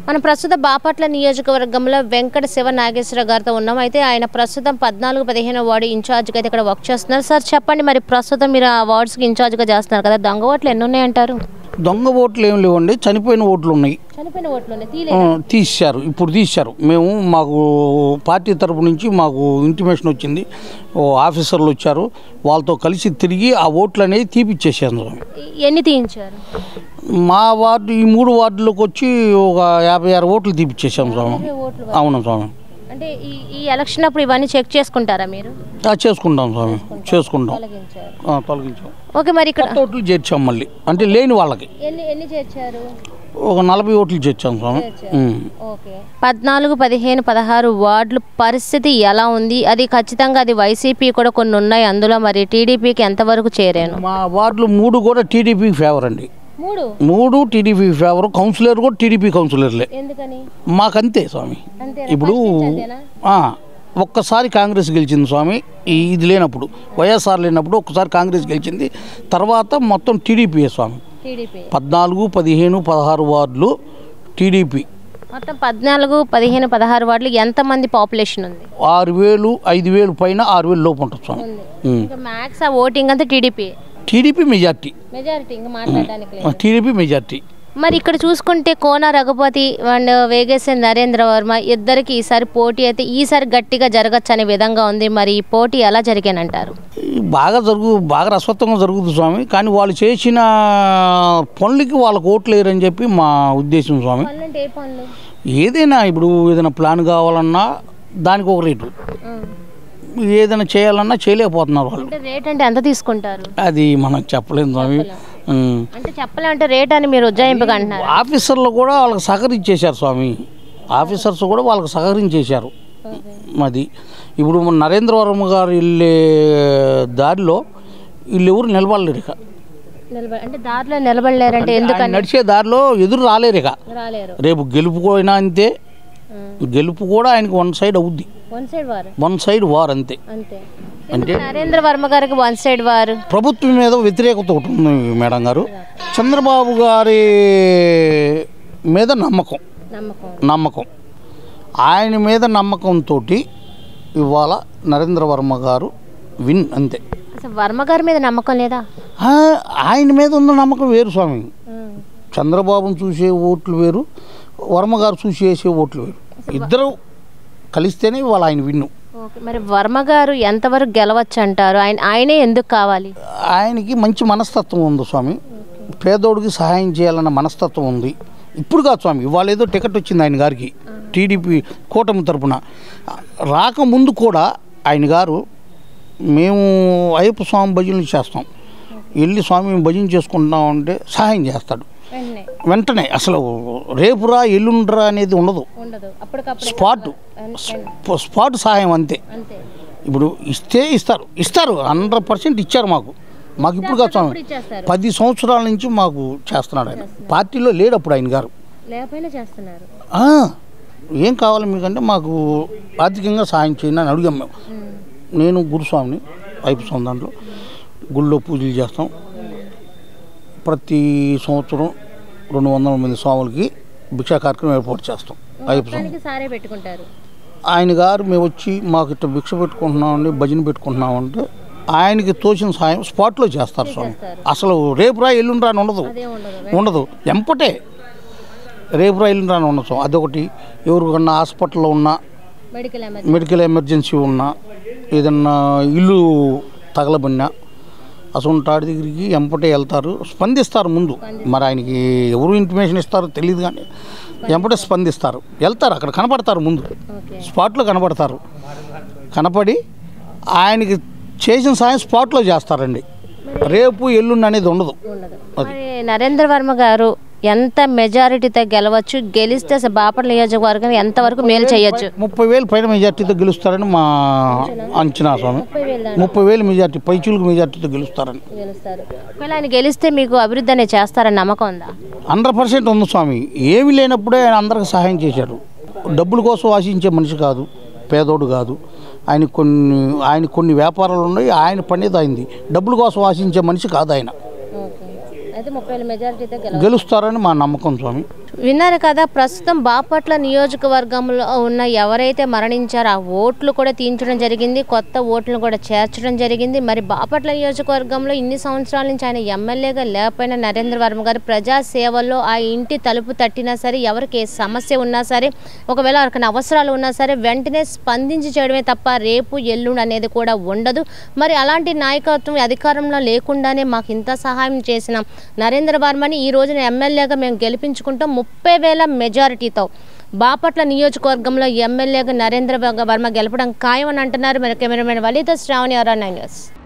మన ప్రస్తుత బాపట్ల నియోజకవర్గంలో వెంకట శివ నాగేశ్వర గారితో ఉన్నాం. అయితే ఆయన ప్రస్తుతం 14-15 వార్డు ఇన్ఛార్జ్గా అయితే ఇక్కడ వర్క్ చేస్తున్నారు. సార్ చెప్పండి, మరి ప్రస్తుతం మీరు ఆ వార్డ్స్కి ఇన్ఛార్జ్గా చేస్తున్నారు కదా, దొంగ ఓట్లు ఎన్ని ఉన్నాయంటారు? దొంగ ఓట్లు ఏం లేవండి, చనిపోయిన ఓట్లు ఉన్నాయి. తీశారు, ఇప్పుడు తీశారు. మాకు పార్టీ తరపు నుంచి మాకు ఇంటిమేషన్ వచ్చింది, ఆఫీసర్లు వచ్చారు, వాళ్ళతో కలిసి తిరిగి ఆ ఓట్లు అనేది తీపిచ్చేసాను. ఎన్ని తీయించారు? మా వార్డు ఈ 3 వార్డులకు వచ్చి ఒక 56 ఓట్లు తీపిచ్చేసాము స్వామి. అవును స్వామి. అంటే ఈ ఎలక్షన్ అప్పుడు ఇవన్నీ చెక్ చేసుకుంటారా మీరు? చేసుకుంటాం స్వామి, చేసుకుంటాం, తొలగించాం. ఓకే, మరి ఇక్కడ ఓట్లు చేర్చాం మళ్ళీ, అంటే లేని వాళ్ళకి ఎన్ని చేర్చారు? ఒక 40 ఓట్లు చేర్చాం స్వామి. 14, 15, 16 వార్డుల పరిస్థితి ఎలా ఉంది? అది ఖచ్చితంగా అది వైసీపీ కూడా కొన్ని ఉన్నాయి, అందులో మరి టీడీపీకి ఎంతవరకు చేరాను? మా వార్డులు 3 కూడా టీడీపీకి ఫేవర్ అండి. 3 టీడీపీ ఫేవర్, కౌన్సిలర్ కూడా టీడీపీ కౌన్సిలర్లే. మాకంతే స్వామి. ఇప్పుడు ఒక్కసారి కాంగ్రెస్ గెలిచింది స్వామి, ఇది లేనప్పుడు వైఎస్ఆర్ లేనప్పుడు ఒక్కసారి కాంగ్రెస్ గెలిచింది, తర్వాత మొత్తం టీడీపీ స్వామి. 14, 15, 16 వార్డులు టీడీపీ. మొత్తం 14, 15, 16 వార్డులు ఎంతమంది పాపులేషన్ ఉంది? 6,000, 5,000 పైన 6,000 లోపు ఉంటుంది స్వామి. మ్యాక్స్ ఓటింగ్ అంతా టీడీపీ మెజార్టీ. TDP majority. మరి ఇక్కడ చూసుకుంటే కోన రఘుపతి అండ్ వేగేశ్వర నరేంద్ర వర్మ ఇద్దరికి ఈసారి పోటీ అయితే ఈసారి గట్టిగా జరగచ్చు అనే విధంగా ఉంది. మరి ఈ పోటీ ఎలా జరిగానంటారు? బాగా రసవత్తంగా జరుగుతుంది స్వామి, కానీ వాళ్ళు చేసిన పనులకి వాళ్ళకి ఓట్లు వేయరని చెప్పి మా ఉద్దేశం స్వామి. ఏదైనా ఇప్పుడు ఏదైనా ప్లాన్ కావాలన్నా దానికి ఒక రేటు, ఏదైనా చేయాలన్నా చేయలేకపోతున్నారు వాళ్ళు. రేట్ అంటే ఎంత తీసుకుంటారు? అది మనం చెప్పలేము స్వామి. అంటే చెప్పలేమంటే రేట్ అని మీరు ఉజ్జాయింపుగా అంటున్నారు. ఆఫీసర్లు కూడా వాళ్ళకి సహకరించేశారు స్వామి, ఆఫీసర్స్ కూడా వాళ్ళకి సహకరించేశారు. అది ఇప్పుడు నరేంద్ర వర్మ గారు వెళ్ళే దారిలో వీళ్ళెవరు నిలబడలేరు. ఇక అంటే దారిలో నిలబడలేరంటే ఎందుకని? నడిచే దారిలో ఎదురు రాలేరు. ఇక రేపు గెలుపుకోయినా అంతే, గెలుపు కూడా ఆయనకి వన్ సైడ్ అవుద్ది, వన్ సైడ్ వార్ అంతే. అంటే నరేంద్ర వర్మ గారికి వన్ సైడ్ వార్, ప్రభుత్వం మీద వ్యతిరేకత ఒకటి ఉంది మేడం గారు. చంద్రబాబు గారి మీద నమ్మకం ఆయన మీద నమ్మకంతో ఇవాళ నరేంద్ర వర్మ గారు విన్ అంతే. వర్మ గారి మీద నమ్మకం లేదా? ఆయన మీద ఉన్న నమ్మకం వేరు స్వామి. చంద్రబాబును చూసే ఓట్లు వేరు, వర్మ గారు చూసి వేసే ఓట్లు వేరు. ఇద్దరు కలిస్తేనే ఇవాళ ఆయన విన్ను. మరి వర్మ గారు ఎంతవరకు గెలవచ్చు అంటారు? ఆయనే ఎందుకు కావాలి? ఆయనకి మంచి మనస్తత్వం ఉంది స్వామి, పేదోడికి సహాయం చేయాలన్న మనస్తత్వం ఉంది. ఇప్పుడు కాదు స్వామి, ఇవాళ ఏదో టికెట్ వచ్చింది ఆయన గారికి టీడీపీ కూటమి తరఫున. రాకముందు కూడా ఆయన గారు మేము అయ్యప్ప స్వామి భజనలు చేస్తాం, వెళ్ళి స్వామి భజన చేసుకుంటున్నామంటే సహాయం చేస్తాడు వెంటనే. అసలు రేపురా ఎల్లుండ్రా అనేది ఉండదు, స్పాట్ సహాయం అంతే. ఇప్పుడు ఇస్తారు 100% ఇచ్చారు మాకు ఇప్పుడు కాదు స్వామి, 10 సంవత్సరాల నుంచి మాకు చేస్తున్నాడు ఆయన. పార్టీలో లేడు అప్పుడు ఆయన గారు. ఏం కావాలి మీకంటే మాకు ఆర్థికంగా సహాయం చేయండి అని అడిగాం మేము. నేను గురుస్వామిని, అయ్యప్ప స్వామి దాంట్లో గుళ్ళో పూజలు చేస్తాం. ప్రతి సంవత్సరం 200 మంది స్వాములకి భిక్షా కార్యక్రమం ఏర్పాటు చేస్తాం. అయ్యప్ప స్వామి ఆయన గారు మేము వచ్చి మాకు ఇట్లా భిక్ష పెట్టుకుంటున్నామండి, భజన పెట్టుకుంటున్నామంటే ఆయనకి తోచిన సాయం స్పాట్లో చేస్తారు స్వామి. అసలు రేపురా ఎల్లుండ్రా అని ఉండదు, ఎంపటే రేపురా ఎల్లుండ్రా అని ఉండదు. అదొకటి. ఎవరికన్నా హాస్పిటల్లో ఉన్నా, మెడికల్ ఎమర్జెన్సీ ఉన్నా, ఏదన్నా ఇల్లు తగలబడినా అసలు తాడి దగ్గరికి ఎంపటే వెళ్తారు, స్పందిస్తారు ముందు. మరి ఆయనకి ఎవరు ఇంటిమేషన్ ఇస్తారో తెలియదు, కానీ ఎంపటే స్పందిస్తారు, వెళ్తారు, అక్కడ కనపడతారు, ముందు స్పాట్లో కనపడతారు. కనపడి ఆయనకి చేసిన సాయం స్పాట్లో చేస్తారండి. రేపు ఎల్లుండి అనేది ఉండదు. నరేంద్ర వర్మ గారు ఎంత మెజారిటీతో గెలవచ్చు? గెలిస్తే బాపట్ల నియోజకవర్గం ఎంతవరకు మేలు చేయొచ్చు? 30,000 పైన మెజార్టీతో గెలుస్తారని మా అంచనా స్వామి. 30,000 మెజార్టీ, పైచులకు మెజార్టీతో గెలుస్తారని. ఆయన గెలిస్తే మీకు అభివృద్ధి అనేది చేస్తారని నమ్మకం ఉందా? 100% ఉంది స్వామి. ఏమి లేనప్పుడే ఆయన అందరికి సహాయం చేశాడు. డబ్బుల కోసం ఆశించే మనిషి కాదు, పేదోడు కాదు. ఆయన కొన్ని వ్యాపారాలు ఉన్నాయి, ఆయన పనేది అయింది. డబ్బుల కోసం ఆశించే మనిషి కాదు ఆయన. గెలుస్తారని మా నమ్మకం స్వామి. విన్నారు కదా, ప్రస్తుతం బాపట్ల నియోజకవర్గంలో ఉన్న ఎవరైతే మరణించారో ఆ ఓట్లు కూడా తీయించడం జరిగింది, కొత్త ఓట్లను కూడా చేర్చడం జరిగింది. మరి బాపట్ల నియోజకవర్గంలో ఇన్ని సంవత్సరాల నుంచి ఆయన ఎమ్మెల్యేగా లేకపోయిన నరేంద్ర వర్మ గారు ప్రజా సేవల్లో ఆ ఇంటి తలుపు తట్టినా సరే, ఎవరికి ఏ సమస్య ఉన్నా సరే, ఒకవేళ ఎవరికైనా అవసరాలు ఉన్నా సరే వెంటనే స్పందించి చేయడమే తప్ప రేపు ఎల్లుండి అనేది కూడా ఉండదు. మరి అలాంటి నాయకత్వం అధికారంలో లేకుండానే మాకు ఇంత సహాయం చేసిన నరేంద్ర వర్మని ఈ రోజున ఎమ్మెల్యేగా మేము గెలిపించుకుంటాం. 30,000 మెజారిటీతో బాపట్ల నియోజకవర్గంలో ఎమ్మెల్యేగా నరేంద్ర వర్మ గెలపడం ఖాయం అని అంటున్నారు. మరి కెమెరామెన్ వలీతో శ్రావణి, RR9 న్యూస్.